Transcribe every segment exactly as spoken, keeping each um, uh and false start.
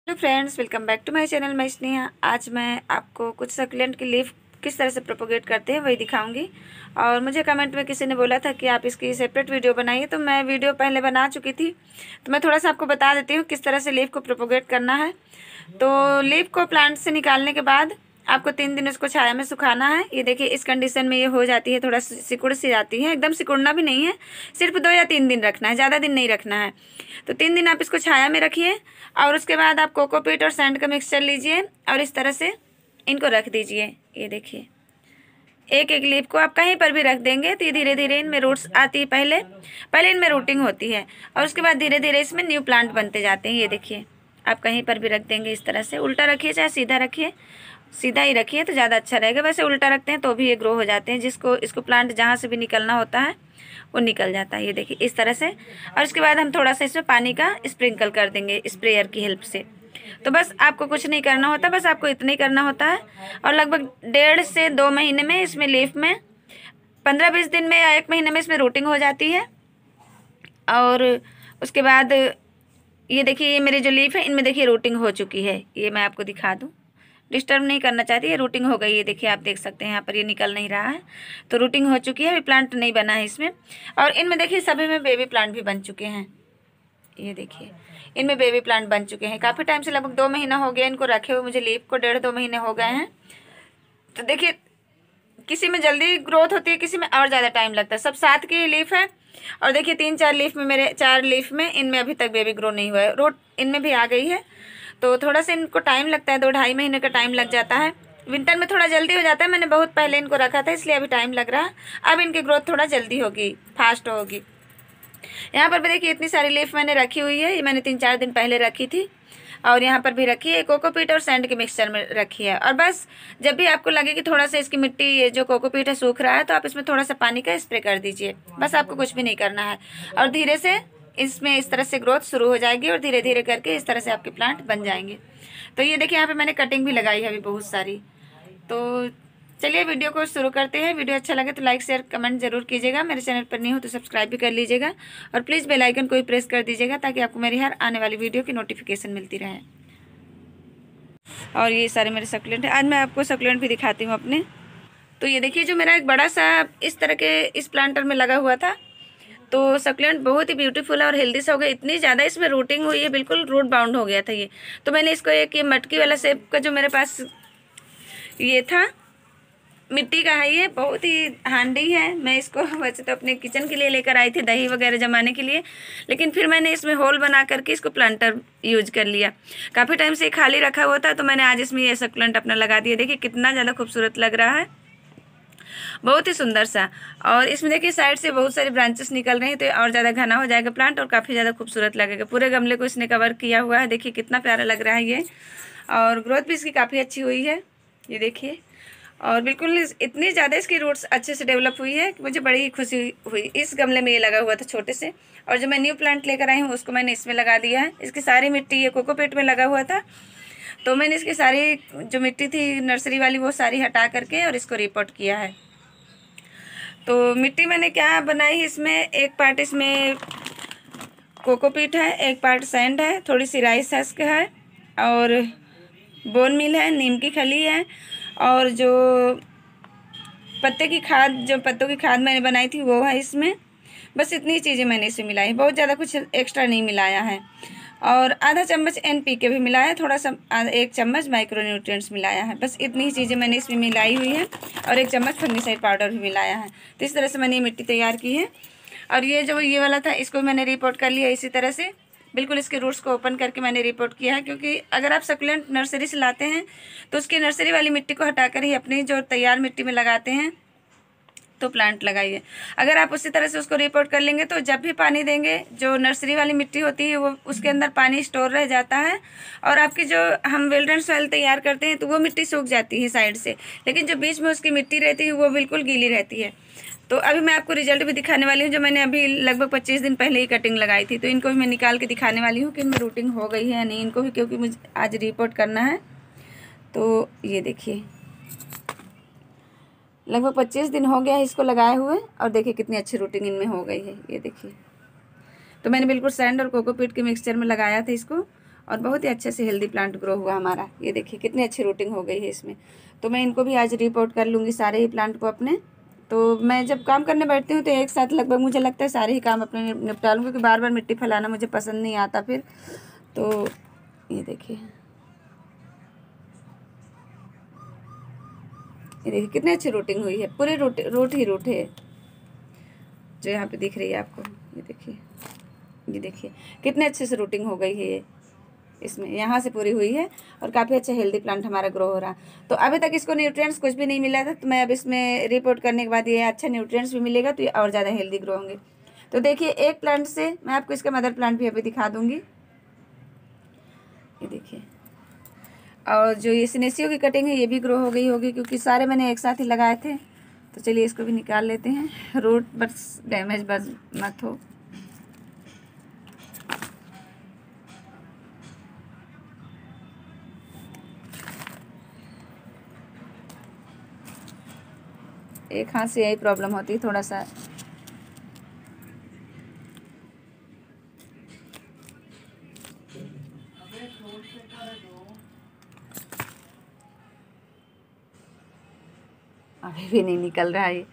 Hello friends, welcome back to my channel. मैं स्नेहा। आज मैं आपको कुछ सक्लेंट की लीफ किस तरह से प्रोपोगेट करते हैं वही दिखाऊंगी। और मुझे कमेंट में किसी ने बोला था कि आप इसकी सेपरेट वीडियो बनाइए, तो मैं वीडियो पहले बना चुकी थी, तो मैं थोड़ा सा आपको बता देती हूँ किस तरह से लीफ को प्रोपोगेट करना है। तो लीफ को प्लांट से निकालने के बाद आपको तीन दिन उसको छाया में सुखाना है। ये देखिए, इस कंडीशन में ये हो जाती है, थोड़ा सिकुड़ सी जाती है। एकदम सिकुड़ना भी नहीं है, सिर्फ दो या तीन दिन रखना है, ज़्यादा दिन नहीं रखना है। तो तीन दिन आप इसको छाया में रखिए और उसके बाद आप कोकोपीट और सैंड का मिक्सचर लीजिए और इस तरह से इनको रख दीजिए। ये देखिए, एक एक लीफ को आप कहीं पर भी रख देंगे तो ये धीरे धीरे इनमें रूट्स आती है। पहले पहले इनमें रूटिंग होती है और उसके बाद धीरे धीरे इसमें न्यू प्लांट बनते जाते हैं। ये देखिए, आप कहीं पर भी रख देंगे इस तरह से। उल्टा रखिए चाहे सीधा रखिए, सीधा ही रखिए तो ज़्यादा अच्छा रहेगा। वैसे उल्टा रखते हैं तो भी ये ग्रो हो जाते हैं, जिसको इसको प्लांट जहाँ से भी निकलना होता है वो निकल जाता है। ये देखिए इस तरह से। और उसके बाद हम थोड़ा सा इसमें पानी का स्प्रिंकल कर देंगे स्प्रेयर की हेल्प से। तो बस आपको कुछ नहीं करना होता, बस आपको इतना ही करना होता है। और लगभग डेढ़ से दो महीने में इसमें लीफ में पंद्रह बीस दिन में या एक महीने में इसमें रूटिंग हो जाती है। और उसके बाद ये देखिए, ये मेरी जो लीफ है इनमें देखिए रूटिंग हो चुकी है। ये मैं आपको दिखा दूँ, डिस्टर्ब नहीं करना चाहती, ये रूटिंग हो गई। ये देखिए, आप देख सकते हैं यहाँ पर ये निकल नहीं रहा है, तो रूटिंग हो चुकी है। अभी प्लांट नहीं बना है इसमें। और इनमें देखिए सभी में बेबी प्लांट भी बन चुके हैं। ये देखिए, इनमें बेबी प्लांट बन चुके हैं। काफ़ी टाइम से, लगभग दो महीना हो गया इनको रखे हुए, मुझे लीफ को डेढ़ दो महीने हो गए हैं। तो देखिए, किसी में जल्दी ग्रोथ होती है, किसी में और ज़्यादा टाइम लगता है। सब सात की लीफ है और देखिए तीन चार लीफ में, मेरे चार लीफ में इनमें अभी तक बेबी ग्रो नहीं हुआ है। रूट इनमें भी आ गई है, तो थोड़ा सा इनको टाइम लगता है, दो ढाई महीने का टाइम लग जाता है। विंटर में थोड़ा जल्दी हो जाता है, मैंने बहुत पहले इनको रखा था इसलिए अभी टाइम लग रहा है। अब इनकी ग्रोथ थोड़ा जल्दी होगी, फास्ट होगी। यहाँ पर भी देखिए इतनी सारी लीफ मैंने रखी हुई है, ये मैंने तीन चार दिन पहले रखी थी। और यहाँ पर भी रखी है, कोकोपीट और सैंड के मिक्सचर में रखी है। और बस जब भी आपको लगे कि थोड़ा सा इसकी मिट्टी, ये जो कोकोपीट है, सूख रहा है, तो आप इसमें थोड़ा सा पानी का स्प्रे कर दीजिए। बस आपको कुछ भी नहीं करना है और धीरे से इसमें इस तरह से ग्रोथ शुरू हो जाएगी और धीरे धीरे करके इस तरह से आपके प्लांट बन जाएंगे। तो ये देखिए, यहाँ पे मैंने कटिंग भी लगाई है अभी बहुत सारी। तो चलिए वीडियो को शुरू करते हैं। वीडियो अच्छा लगे तो लाइक शेयर कमेंट जरूर कीजिएगा। मेरे चैनल पर नहीं हो तो सब्सक्राइब भी कर लीजिएगा और प्लीज़ बेल आइकन को भी प्रेस कर दीजिएगा ताकि आपको मेरी हर आने वाली वीडियो की नोटिफिकेशन मिलती रहे। और ये सारे मेरे सक्लेंट हैं। आज मैं आपको सक्लेंट भी दिखाती हूँ अपने। तो ये देखिए, जो मेरा एक बड़ा सा इस तरह के इस प्लांटर में लगा हुआ था, तो सक्लेंट बहुत ही ब्यूटीफुल है और हेल्दी सा हो गया। इतनी ज़्यादा इसमें रूटिंग हुई है, बिल्कुल रूट बाउंड हो गया था ये। तो मैंने इसको एक ये मटकी वाला शेप का जो मेरे पास ये था, मिट्टी का है, ये बहुत ही हैंडी है। मैं इसको वैसे तो अपने किचन के लिए लेकर आई थी, दही वगैरह जमाने के लिए, लेकिन फिर मैंने इसमें होल बना करके इसको प्लांटर यूज कर लिया। काफ़ी टाइम से खाली रखा हुआ था, तो मैंने आज इसमें ये सक्लेंट अपना लगा दिया। देखिए कितना ज़्यादा खूबसूरत लग रहा है, बहुत ही सुंदर सा। और इसमें देखिए साइड से बहुत सारे ब्रांचेस निकल रहे हैं, तो और ज़्यादा घना हो जाएगा प्लांट और काफ़ी ज़्यादा खूबसूरत लगेगा। पूरे गमले को इसने कवर किया हुआ है, देखिए कितना प्यारा लग रहा है ये। और ग्रोथ भी इसकी काफ़ी अच्छी हुई है, ये देखिए। और बिल्कुल इतनी ज़्यादा इसकी रूट्स अच्छे से डेवलप हुई है कि मुझे बड़ी ही खुशी हुई। इस गमले में ये लगा हुआ था छोटे से, और जो मैं न्यू प्लांट लेकर आई हूँ उसको मैंने इसमें लगा दिया है। इसकी सारी मिट्टी ये कोकोपीट में लगा हुआ था, तो मैंने इसकी सारी जो मिट्टी थी नर्सरी वाली वो सारी हटा करके और इसको रिपोर्ट किया है। तो मिट्टी मैंने क्या बनाई है, इसमें एक पार्ट इसमें कोकोपीट है, एक पार्ट सैंड है, थोड़ी सी राइस हस्क है और बोन मिल है, नीम की खली है, और जो पत्ते की खाद, जो पत्तों की खाद मैंने बनाई थी वो है इसमें। बस इतनी चीज़ें मैंने इसमें मिलाई, बहुत ज़्यादा कुछ एक्स्ट्रा नहीं मिलाया है। और आधा चम्मच एन पी के भी मिलाया है, थोड़ा सा एक चम्मच माइक्रो न्यूट्रिएंट्स मिलाया है। बस इतनी ही चीज़ें मैंने इसमें मिलाई हुई है और एक चम्मच फंगिसाइड पाउडर भी मिलाया है। तो इस तरह से मैंने ये मिट्टी तैयार की है। और ये जो ये वाला था इसको मैंने रिपोर्ट कर लिया इसी तरह से, बिल्कुल इसके रूट्स को ओपन करके मैंने रिपोर्ट किया है। क्योंकि अगर आप सक्लेंट नर्सरी से लाते हैं तो उसकी नर्सरी वाली मिट्टी को हटाकर ही अपनी जो तैयार मिट्टी में लगाते हैं तो प्लांट लगाइए। अगर आप उसी तरह से उसको रिपोर्ट कर लेंगे तो जब भी पानी देंगे, जो नर्सरी वाली मिट्टी होती है वो उसके अंदर पानी स्टोर रह जाता है और आपकी जो हम वेल्डेंड सॉइल तैयार करते हैं तो वो मिट्टी सूख जाती है साइड से, लेकिन जो बीच में उसकी मिट्टी रहती है वो बिल्कुल गीली रहती है। तो अभी मैं आपको रिजल्ट भी दिखाने वाली हूँ, जो मैंने अभी लगभग पच्चीस दिन पहले ही कटिंग लगाई थी, तो इनको भी मैं निकाल के दिखाने वाली हूँ कि इनमें रूटिंग हो गई है या नहीं, इनको भी, क्योंकि मुझे आज रिपोर्ट करना है। तो ये देखिए, लगभग पच्चीस दिन हो गया है इसको लगाए हुए और देखिए कितनी अच्छी रूटिंग इनमें हो गई है। ये देखिए, तो मैंने बिल्कुल सैंड और कोकोपीट के मिक्सचर में लगाया था इसको और बहुत ही अच्छे से हेल्दी प्लांट ग्रो हुआ हमारा। ये देखिए कितनी अच्छी रूटिंग हो गई है इसमें। तो मैं इनको भी आज रिपोर्ट कर लूँगी सारे ही प्लांट को अपने। तो मैं जब काम करने बैठती हूँ तो एक साथ लगभग मुझे लगता है सारे ही काम अपने निपटा लूँ, क्योंकि बार बार मिट्टी फैलाना मुझे पसंद नहीं आता फिर। तो ये देखिए, ये देखिए कितनी अच्छी रूटिंग हुई है, पूरी रूट रूट ही रूट है जो यहाँ पे दिख रही है आपको। ये देखिए, ये देखिए कितने अच्छे से रूटिंग हो गई है ये इसमें, यहाँ से पूरी हुई है और काफ़ी अच्छा हेल्दी प्लांट हमारा ग्रो हो रहा। तो अभी तक इसको न्यूट्रिएंट्स कुछ भी नहीं मिला था, तो मैं अब इसमें रिपोर्ट करने के बाद ये अच्छा न्यूट्रिएंट्स भी मिलेगा तो ये और ज़्यादा हेल्दी ग्रो होंगे। तो देखिए एक प्लांट से मैं आपको इसका मदर प्लांट भी अभी दिखा दूँगी। ये देखिए, और जो ये सिनेसियो की कटिंग है ये भी ग्रो हो गई होगी, क्योंकि सारे मैंने एक साथ ही लगाए थे। तो चलिए इसको भी निकाल लेते हैं, रूट बस डैमेज बस मत हो। एक हाथ से यही प्रॉब्लम होती है थोड़ा सा। अभी भी नहीं निकल रहा है,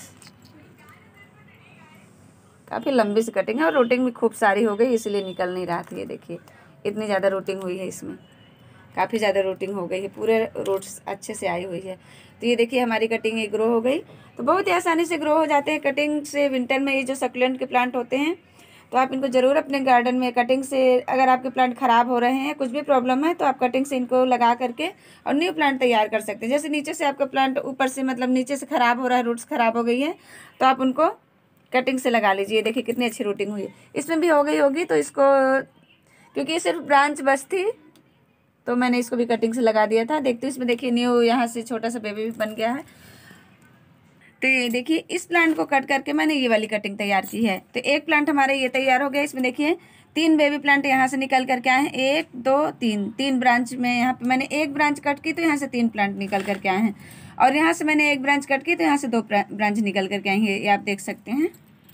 काफ़ी लंबी सी कटिंग है और रूटिंग भी खूब सारी हो गई इसलिए निकल नहीं रहा था। ये देखिए इतनी ज़्यादा रूटिंग हुई है इसमें, काफ़ी ज़्यादा रूटिंग हो गई है, पूरे रूट्स अच्छे से आई हुई है। तो ये देखिए हमारी कटिंग ये ग्रो हो गई। तो बहुत ही आसानी से ग्रो हो जाते हैं कटिंग से विंटर में। ये जो सक्लेंट के प्लांट होते हैं तो आप इनको ज़रूर अपने गार्डन में कटिंग से, अगर आपके प्लांट ख़राब हो रहे हैं, कुछ भी प्रॉब्लम है, तो आप कटिंग से इनको लगा करके और न्यू प्लांट तैयार कर सकते हैं। जैसे नीचे से आपका प्लांट ऊपर से मतलब नीचे से ख़राब हो रहा है, रूट्स ख़राब हो गई है, तो आप उनको कटिंग से लगा लीजिए। देखिए कितनी अच्छी रूटिंग हुई है, इसमें भी हो गई होगी। तो इसको, क्योंकि ये सिर्फ ब्रांच बस थी, तो मैंने इसको भी कटिंग से लगा दिया था। देखते इसमें देखिए न्यू यहाँ से छोटा सा बेबी भी बन गया है। तो ये देखिए इस प्लांट को कट करके मैंने ये वाली कटिंग तैयार की है। तो एक प्लांट हमारे ये तैयार हो गया। इसमें देखिए तीन बेबी प्लांट यहाँ से निकल करके आए हैं, एक दो तीन, तीन ब्रांच में यहाँ पे मैंने एक ब्रांच कट की तो यहाँ से तीन प्लांट निकल करके आए हैं, और यहाँ से मैंने एक ब्रांच कट की तो यहाँ से दो ब्रांच निकल करके आई हैं। ये आप देख सकते हैं,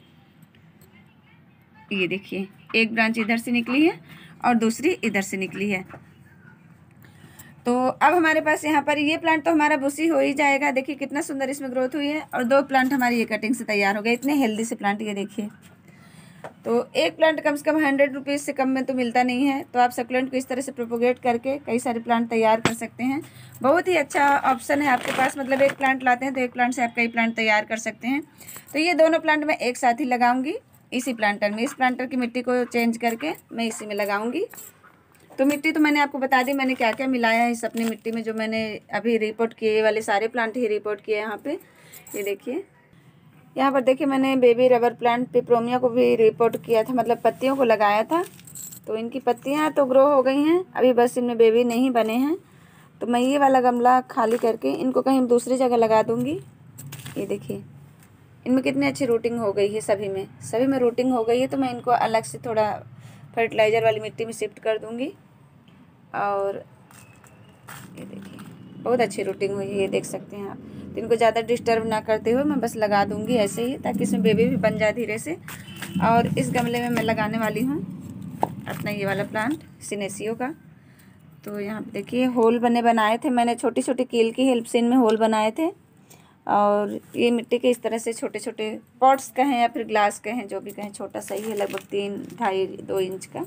ये देखिए एक ब्रांच इधर से निकली है और दूसरी इधर से निकली है। तो अब हमारे पास यहाँ पर ये प्लांट तो हमारा बुशी हो ही जाएगा। देखिए कितना सुंदर इसमें ग्रोथ हुई है, और दो प्लांट हमारी ये कटिंग से तैयार हो गए। इतने हेल्दी से प्लांट ये देखिए। तो एक प्लांट कम से कम हंड्रेड रुपीज़ से कम में तो मिलता नहीं है। तो आप सक्लेंट को इस तरह से प्रोपोगेट करके कई सारे प्लांट तैयार कर सकते हैं। बहुत ही अच्छा ऑप्शन है आपके पास, मतलब एक प्लांट लाते हैं तो एक प्लांट से आप कई प्लांट तैयार कर सकते हैं। तो ये दोनों प्लांट मैं एक साथ ही लगाऊंगी इसी प्लांटर में। इस प्लांटर की मिट्टी को चेंज करके मैं इसी में लगाऊंगी। तो मिट्टी तो मैंने आपको बता दी मैंने क्या क्या मिलाया है इस अपनी मिट्टी में, जो मैंने अभी रिपोर्ट किए वाले सारे प्लांट ही रिपोर्ट किए यहाँ पे। ये देखिए यहाँ पर देखिए मैंने बेबी रबर प्लांट पिप्रोमिया को भी रिपोर्ट किया था, मतलब पत्तियों को लगाया था। तो इनकी पत्तियाँ तो ग्रो हो गई हैं, अभी बस इनमें बेबी नहीं बने हैं। तो मैं ये वाला गमला खाली करके इनको कहीं दूसरी जगह लगा दूँगी। ये देखिए इनमें कितनी अच्छी रूटिंग हो गई है, सभी में सभी में रूटिंग हो गई है। तो मैं इनको अलग से थोड़ा फर्टिलाइज़र वाली मिट्टी में शिफ्ट कर दूँगी। और ये देखिए बहुत अच्छी रूटिंग हुई है, ये देख सकते हैं आप। तो इनको ज़्यादा डिस्टर्ब ना करते हुए मैं बस लगा दूँगी ऐसे ही, ताकि इसमें बेबी भी बन जाए धीरे से। और इस गमले में मैं लगाने वाली हूँ अपना ये वाला प्लांट सिनेसियो का। तो यहाँ पे देखिए होल बने बनाए थे मैंने, छोटी छोटी कील की हेल्प से इनमें होल बनाए थे। और ये मिट्टी के इस तरह से छोटे छोटे पॉट्स कहें या फिर ग्लास कहें, जो भी कहें, छोटा सही है, लगभग तीन ढाई दो इंच का।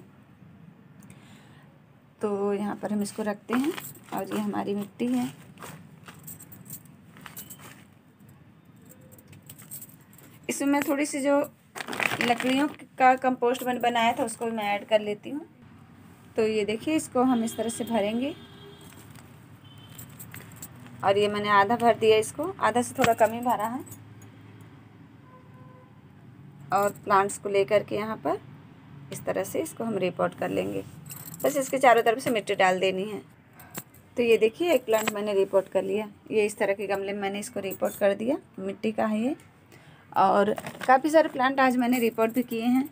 तो यहाँ पर हम इसको रखते हैं और ये हमारी मिट्टी है। इसमें मैं थोड़ी सी जो लकड़ियों का कंपोस्ट मैंने बनाया था उसको भी मैं ऐड कर लेती हूँ। तो ये देखिए इसको हम इस तरह से भरेंगे, और ये मैंने आधा भर दिया, इसको आधा से थोड़ा कम ही भरा है। और प्लांट्स को लेकर के यहाँ पर इस तरह से इसको हम रिपोर्ट कर लेंगे। बस इसके चारों तरफ से मिट्टी डाल देनी है। तो ये देखिए एक प्लांट मैंने रिपोर्ट कर लिया, ये इस तरह के गमले में मैंने इसको रिपोर्ट कर दिया, मिट्टी का है ये। और काफ़ी सारे प्लांट आज मैंने रिपोर्ट भी किए हैं।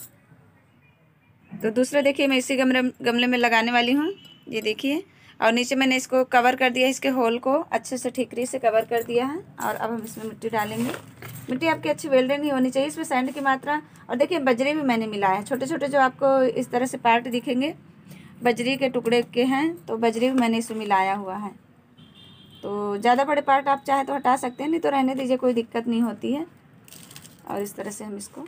तो दूसरा देखिए मैं इसी गमले गमले में लगाने वाली हूँ, ये देखिए। और नीचे मैंने इसको कवर कर दिया, इसके होल को अच्छे से ठीकरी से कवर कर दिया है। और अब हम इसमें मिट्टी डालेंगे। मिट्टी आपकी अच्छी वेल्डेन ही होनी चाहिए, इसमें सैंड की मात्रा। और देखिए बजरी भी मैंने मिलाया है, छोटे छोटे जो आपको इस तरह से पार्ट दिखेंगे बजरी के टुकड़े के हैं, तो बजरी मैंने इसमें मिलाया हुआ है। तो ज़्यादा बड़े पार्ट आप चाहे तो हटा सकते हैं, नहीं तो रहने दीजिए, कोई दिक्कत नहीं होती है। और इस तरह से हम इसको,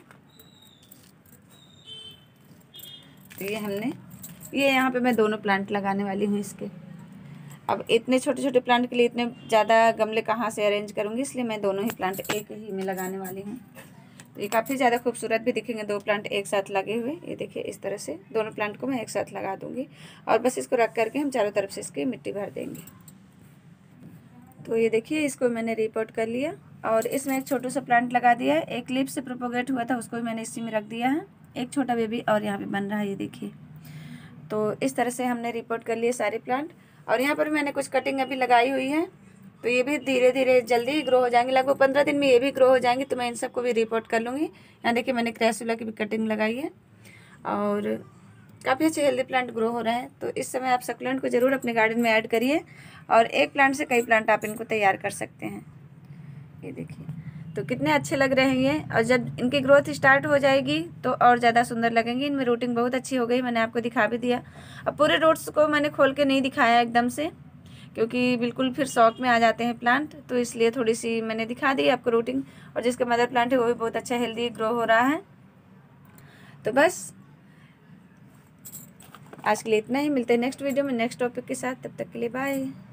तो ये हमने ये यहाँ पे मैं दोनों प्लांट लगाने वाली हूँ इसके। अब इतने छोटे छोटे प्लांट के लिए इतने ज़्यादा गमले कहाँ से अरेंज करूँगी, इसलिए मैं दोनों ही प्लांट एक ही में लगाने वाली हूँ। तो ये काफ़ी ज़्यादा खूबसूरत भी दिखेंगे दो प्लांट एक साथ लगे हुए। ये देखिए इस तरह से दोनों प्लांट को मैं एक साथ लगा दूँगी और बस इसको रख करके हम चारों तरफ से इसकी मिट्टी भर देंगे। तो ये देखिए इसको मैंने रिपोर्ट कर लिया और इसमें एक छोटा सा प्लांट लगा दिया है। एक लीफ से प्रोपोगेट हुआ था, उसको भी मैंने इसी में रख दिया है। एक छोटा बेबी और यहाँ पे बन रहा है, ये देखिए। तो इस तरह से हमने रिपोर्ट कर लिए सारे प्लांट। और यहाँ पर मैंने कुछ कटिंग अभी लगाई हुई है, तो ये भी धीरे धीरे जल्दी ही ग्रो हो जाएंगे, लगभग पंद्रह दिन में ये भी ग्रो हो जाएंगे। तो मैं इन सबको भी रिपोर्ट कर लूँगी। यहाँ देखिए मैंने क्रैसुला की भी कटिंग लगाई है और काफ़ी अच्छे हेल्दी प्लांट ग्रो हो रहे हैं। तो इस समय आप सक्यूलेंट को ज़रूर अपने गार्डन में ऐड करिए और एक प्लांट से कई प्लांट आप इनको तैयार कर सकते हैं। ये देखिए तो कितने अच्छे लग रहे हैं ये। और जब इनकी ग्रोथ स्टार्ट हो जाएगी तो और ज़्यादा सुंदर लगेंगे। इनमें रूटिंग बहुत अच्छी हो गई, मैंने आपको दिखा भी दिया। अब पूरे रूट्स को मैंने खोल के नहीं दिखाया एकदम से, क्योंकि बिल्कुल फिर शौक में आ जाते हैं प्लांट, तो इसलिए थोड़ी सी मैंने दिखा दी आपको रूटिंग। और जिसका मदर प्लांट है वो भी बहुत अच्छा हेल्दी ग्रो हो रहा है। तो बस आज के लिए इतना ही, मिलते हैं नेक्स्ट वीडियो में नेक्स्ट टॉपिक के साथ। तब तक के लिए बाय।